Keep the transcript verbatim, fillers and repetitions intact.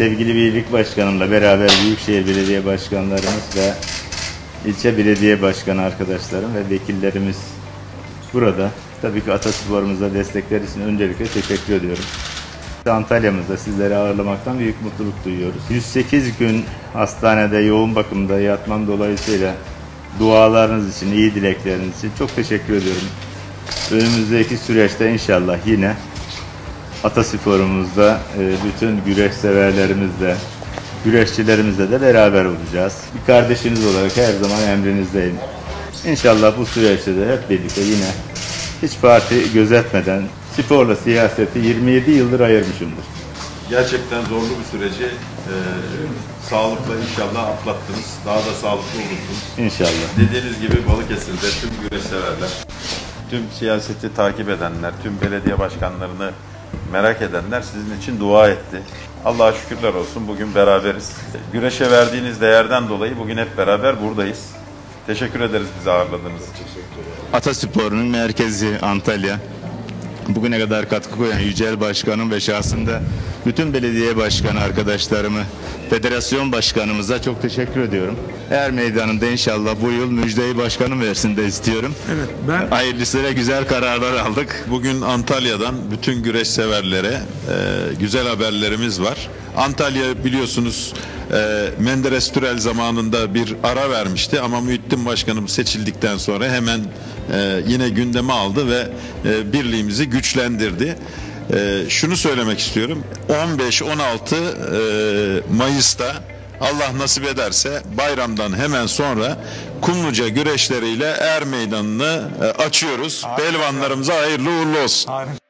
sevgili birlik başkanımla beraber Büyükşehir Belediye Başkanlarımız ve ilçe belediye başkanı arkadaşlarım ve vekillerimiz burada. Tabii ki Ataspor'umuza destekleri için öncelikle teşekkür ediyorum. Antalya'mızda sizleri ağırlamaktan büyük mutluluk duyuyoruz. yüz sekiz gün hastanede yoğun bakımda yatmam dolayısıyla dualarınız için, iyi dilekleriniz için çok teşekkür ediyorum. Önümüzdeki süreçte inşallah yine Ataspor'umuzda bütün güreş severlerimizle, güreşçilerimizle de beraber olacağız. Bir kardeşiniz olarak her zaman emrinizdeyim. İnşallah bu süreçte de hep birlikte yine hiç parti gözetmeden sporla siyaseti yirmi yedi yıldır ayırmışımdır. Gerçekten zorlu bir süreci e, sağlıkla inşallah atlattınız. Daha da sağlıklı olursunuz. İnşallah. Dediğiniz gibi Balıkesir'de tüm güreş severler, tüm siyaseti takip edenler, tüm belediye başkanlarını merak edenler sizin için dua etti. Allah'a şükürler olsun bugün beraberiz. Güreşe verdiğiniz değerden dolayı bugün hep beraber buradayız. Teşekkür ederiz bizi ağırladığınız için. Ataspor'un merkezi Antalya. Bugüne kadar katkı koyan Yücel Başkanım ve şahsında bütün belediye başkanı arkadaşlarımı, federasyon başkanımıza çok teşekkür ediyorum. Er meydanında inşallah bu yıl müjdeyi başkanım versin de istiyorum. Evet, ben hayırlısıyla güzel kararlar aldık. Bugün Antalya'dan bütün güreş severlere e, güzel haberlerimiz var. Antalya biliyorsunuz e, Menderes Türel zamanında bir ara vermişti ama Muhittin Başkanım seçildikten sonra hemen e, yine gündeme aldı ve e, birliğimizi güçlendirdi. E, şunu söylemek istiyorum, on beş on altı e, Mayıs'ta Allah nasip ederse bayramdan hemen sonra Kumluca güreşleriyle Er Meydanı'nı e, açıyoruz. Pehlivanlarımıza hayırlı uğurlu olsun. Harika.